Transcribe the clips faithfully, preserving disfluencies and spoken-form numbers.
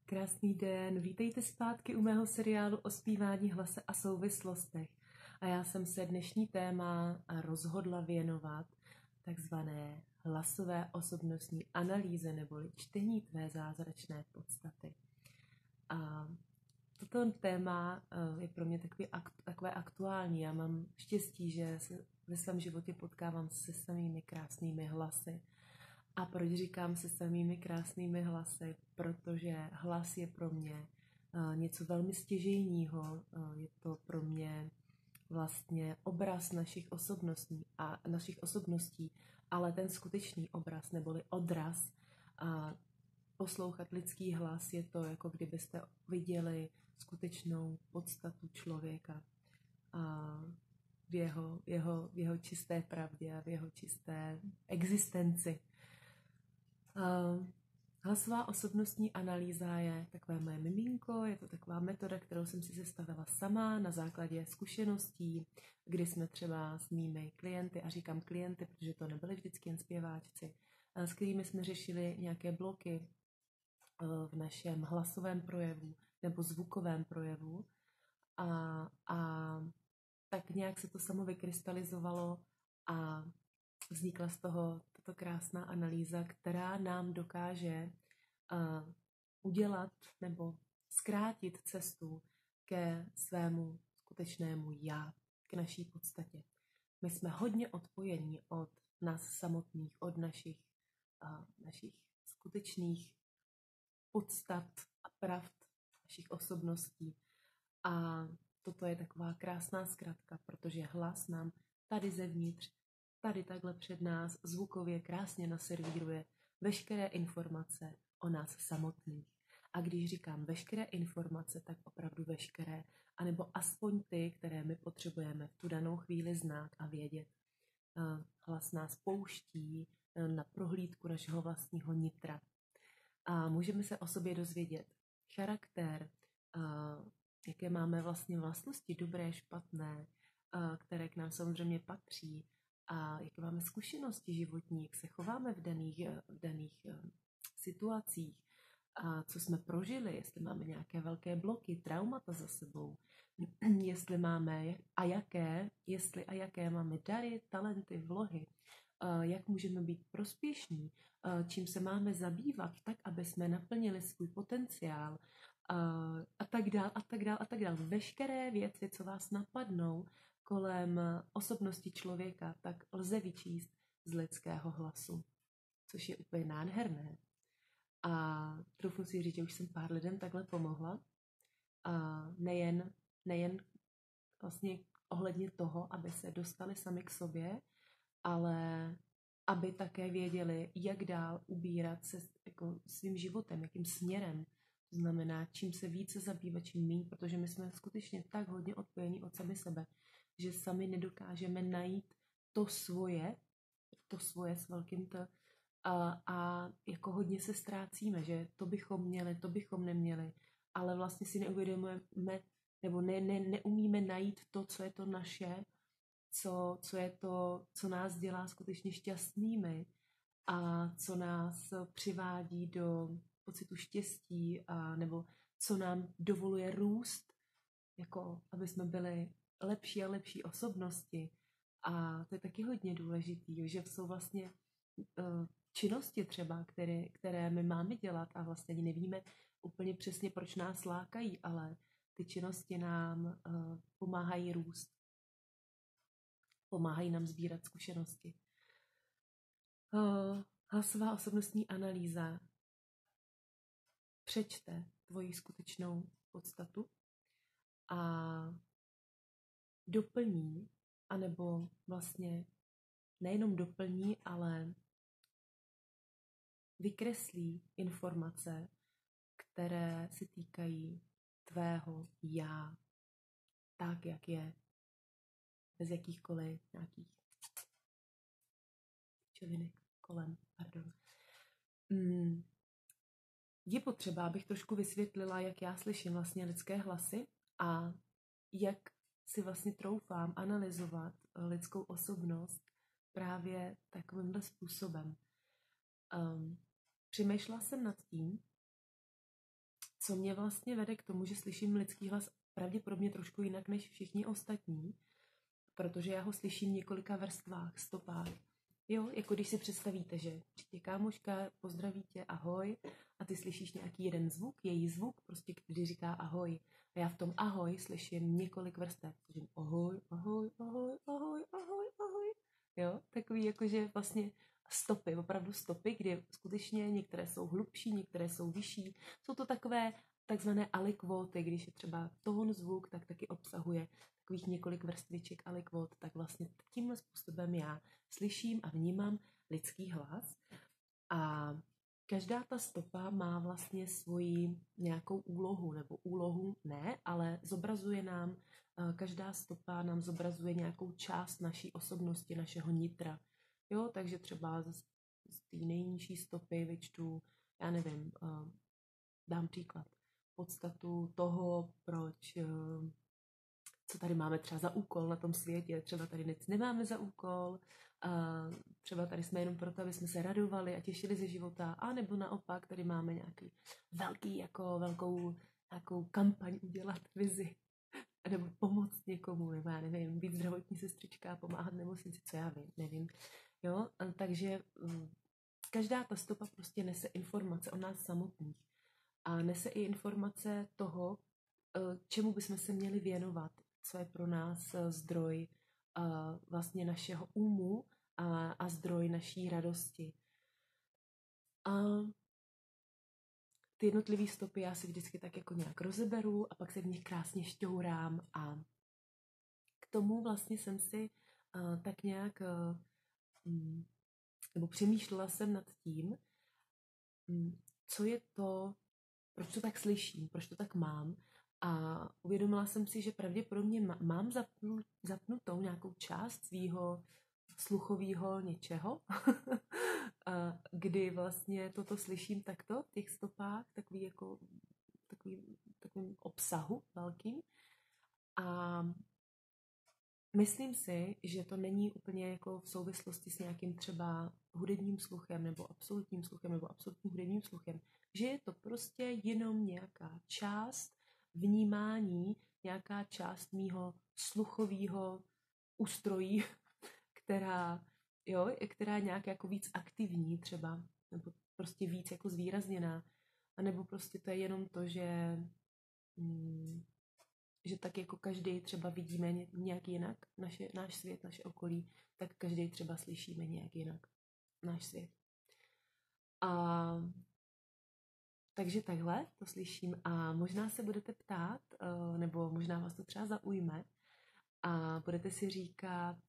Krásný den, vítejte zpátky u mého seriálu o zpívání, hlase a souvislostech. A já jsem se dnešní téma rozhodla věnovat takzvané hlasové osobnostní analýze neboli čtení tvé zázračné podstaty. A toto téma je pro mě takový, takové aktuální. Já mám štěstí, že se ve svém životě potkávám se samými krásnými hlasy. A proč říkám se samými krásnými hlasy? Protože hlas je pro mě něco velmi stěžejního. Je to pro mě vlastně obraz našich osobností, a našich osobností, ale ten skutečný obraz neboli odraz. A poslouchat lidský hlas je to, jako kdybyste viděli skutečnou podstatu člověka a v jeho, jeho, v jeho čisté pravdě a v jeho čisté existenci. Uh, hlasová osobnostní analýza je takové moje miminko, je to taková metoda, kterou jsem si sestavila sama na základě zkušeností, kdy jsme třeba s mými klienty, a říkám klienty, protože to nebyly vždycky jen zpěváčci, s kterými jsme řešili nějaké bloky v našem hlasovém projevu nebo zvukovém projevu a, a tak nějak se to samo vykrystalizovalo a vznikla z toho tato krásná analýza, která nám dokáže uh, udělat nebo zkrátit cestu ke svému skutečnému já, k naší podstatě. My jsme hodně odpojení od nás samotných, od našich, uh, našich skutečných podstat a pravd, našich osobností. A toto je taková krásná zkratka, protože hlas nám tady zevnitř, tady takhle před nás zvukově krásně naservíruje veškeré informace o nás samotných. A když říkám veškeré informace, tak opravdu veškeré, anebo aspoň ty, které my potřebujeme v tu danou chvíli znát a vědět. Hlas nás pouští na prohlídku našeho vlastního nitra. A můžeme se o sobě dozvědět charakter, jaké máme vlastně vlastnosti, dobré, špatné, které k nám samozřejmě patří, a jaké máme zkušenosti životní, jak se chováme v daných, v daných situacích, a co jsme prožili, jestli máme nějaké velké bloky, traumata za sebou, jestli máme a jaké, jestli a jaké máme dary, talenty, vlohy, jak můžeme být prospěšní, čím se máme zabývat tak, aby jsme naplnili svůj potenciál a tak dál, a tak dál, a tak dál. Veškeré věci, co vás napadnou kolem osobnosti člověka, tak lze vyčíst z lidského hlasu, což je úplně nádherné. A troufnu si říct, že už jsem pár lidem takhle pomohla. A nejen, nejen vlastně ohledně toho, aby se dostali sami k sobě, ale aby také věděli, jak dál ubírat se jako svým životem, jakým směrem. To znamená, čím se více zabývat, čím méně, protože my jsme skutečně tak hodně odpojení od sami sebe, že sami nedokážeme najít to svoje, to svoje s velkým T, a, a jako hodně se ztrácíme, že to bychom měli, to bychom neměli, ale vlastně si neuvědomujeme, nebo ne, ne, neumíme najít to, co je to naše, co, co je to, co nás dělá skutečně šťastnými a co nás přivádí do pocitu štěstí, a nebo co nám dovoluje růst, jako aby jsme byli lepší a lepší osobnosti. A to je taky hodně důležitý, že jsou vlastně uh, činnosti třeba, které, které my máme dělat a vlastně nevíme úplně přesně, proč nás lákají, ale ty činnosti nám uh, pomáhají růst. Pomáhají nám sbírat zkušenosti. Uh, hlasová osobnostní analýza přečte tvoji skutečnou podstatu a doplní, anebo vlastně nejenom doplní, ale vykreslí informace, které se týkají tvého já, tak, jak je, bez jakýchkoliv nějakých čovinek kolem, pardon. Mm. Je potřeba, abych trošku vysvětlila, jak já slyším vlastně lidské hlasy a jak si vlastně troufám analyzovat lidskou osobnost právě takovýmhle způsobem. Um, přemýšlela jsem nad tím, co mě vlastně vede k tomu, že slyším lidský hlas pravděpodobně trošku jinak než všichni ostatní, protože já ho slyším v několika vrstvách, stopách. Jo, jako když si představíte, že přijde kámoška, pozdraví tě, ahoj, a ty slyšíš nějaký jeden zvuk, její zvuk, prostě když říká ahoj. A já v tom ahoj slyším několik vrstev. Slyším ahoj, ahoj, ahoj, ahoj, ahoj, ahoj. Jo, takový jakože vlastně stopy, opravdu stopy, kdy skutečně některé jsou hlubší, některé jsou vyšší. Jsou to takové takzvané alikvóty, když je třeba tón zvuk, tak taky obsahuje takových několik vrstviček alikvót, tak vlastně tímhle způsobem já slyším a vnímám lidský hlas. A každá ta stopa má vlastně svoji nějakou úlohu, nebo úlohu ne, ale zobrazuje nám, každá stopa nám zobrazuje nějakou část naší osobnosti, našeho nitra. Jo, takže třeba z, z té nejnižší stopy vyčtu, já nevím, dám příklad, podstatu toho, proč, co tady máme třeba za úkol na tom světě, třeba tady nic nemáme za úkol, a třeba tady jsme jenom proto, aby jsme se radovali a těšili ze života, a nebo naopak tady máme nějaký velký, jako velkou nějakou kampaň udělat, vizi, nebo pomoct někomu, nebo já nevím, být zdravotní sestřička, pomáhat nemocnici, co já vím, nevím. Jo, takže každá ta stopa prostě nese informace o nás samotných a nese i informace toho, čemu bychom se měli věnovat, co je pro nás zdroj vlastně našeho úmu a, a zdroj naší radosti. A ty jednotlivé stopy já si vždycky tak jako nějak rozeberu a pak se v nich krásně šťourám a k tomu vlastně jsem si uh, tak nějak uh, um, nebo přemýšlela jsem nad tím, um, co je to, proč to tak slyším, proč to tak mám. A uvědomila jsem si, že pravděpodobně mám zapnu, zapnutou nějakou část svýho sluchového něčeho, kdy vlastně toto slyším takto v těch stopách, takový jako takový, takovým obsahu velkým. A myslím si, že to není úplně jako v souvislosti s nějakým třeba hudebním sluchem nebo absolutním sluchem nebo absolutním hudebním sluchem, že je to prostě jenom nějaká část vnímání, nějaká část mýho sluchového ústrojí, která, jo, která je nějak jako víc aktivní třeba, nebo prostě víc jako zvýrazněná, a nebo prostě to je jenom to, že, mm, že tak jako každý třeba vidíme nějak jinak naše, náš svět, naše okolí, tak každý třeba slyšíme nějak jinak náš svět. A takže takhle to slyším a možná se budete ptát, nebo možná vás to třeba zaujme a budete si říkat,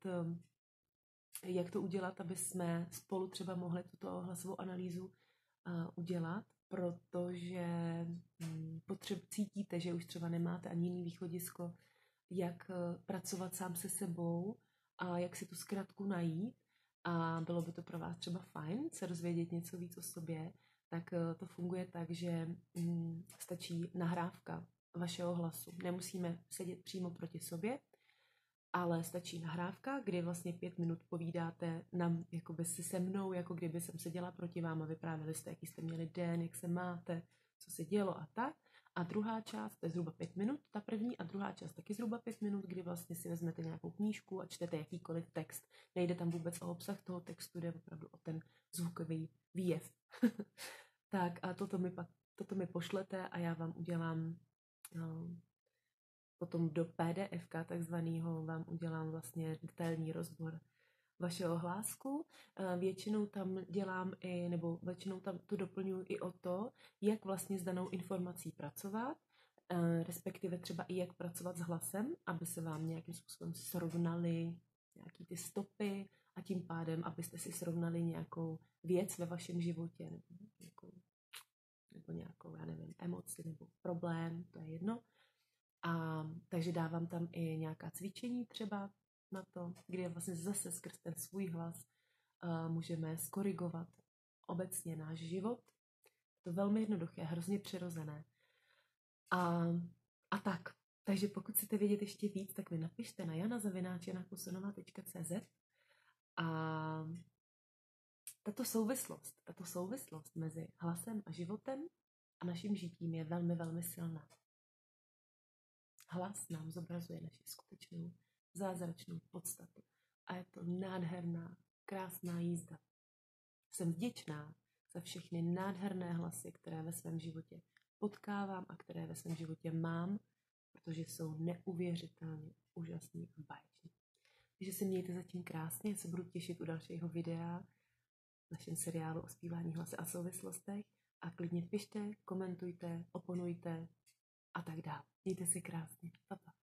jak to udělat, aby jsme spolu třeba mohli tuto hlasovou analýzu udělat, protože potřeb cítíte, že už třeba nemáte ani jiný východisko, jak pracovat sám se sebou a jak si tu zkratku najít a bylo by to pro vás třeba fajn se dozvědět něco víc o sobě, tak to funguje tak, že hm, stačí nahrávka vašeho hlasu. Nemusíme sedět přímo proti sobě, ale stačí nahrávka, kdy vlastně pět minut povídáte nám, jakoby si se mnou, jako kdyby jsem seděla proti vám a vyprávěli jste, jaký jste měli den, jak se máte, co se dělo a tak. A druhá část, to je zhruba pět minut, ta první, a druhá část taky zhruba pět minut, kdy vlastně si vezmete nějakou knížku a čtete jakýkoliv text. Nejde tam vůbec o obsah toho textu, jde opravdu o ten zvukový výjev. Tak a toto mi pak, toto mi pošlete a já vám udělám no, potom do P D F ka takzvanýho vám udělám vlastně detailní rozbor vašeho hlásku. Většinou tam dělám i, nebo většinou tam to doplňuji i o to, jak vlastně s danou informací pracovat, respektive třeba i jak pracovat s hlasem, aby se vám nějakým způsobem srovnaly nějaký ty stopy a tím pádem, abyste si srovnali nějakou věc ve vašem životě nebo nějakou, nebo nějakou, já nevím, emoci nebo problém, to je jedno. A takže dávám tam i nějaká cvičení třeba na to, kdy vlastně zase skrz ten svůj hlas uh, můžeme skorigovat obecně náš život. Je to velmi jednoduché, hrozně přirozené. A, a tak. Takže pokud chcete vědět ještě víc, tak mi napište na jana zavináč jana kusonová tečka cé zet. A tato souvislost, tato souvislost mezi hlasem a životem a naším žitím je velmi, velmi silná. Hlas nám zobrazuje naši skutečnou, zázračnou podstatu a je to nádherná, krásná jízda. Jsem vděčná za všechny nádherné hlasy, které ve svém životě potkávám a které ve svém životě mám, protože jsou neuvěřitelně úžasní a báječní. Takže se mějte zatím krásně, já se budu těšit u dalšího videa v našem seriálu o zpívání hlasy a souvislostech a klidně pište, komentujte, oponujte a tak dále. Mějte si krásně. Pa, pa.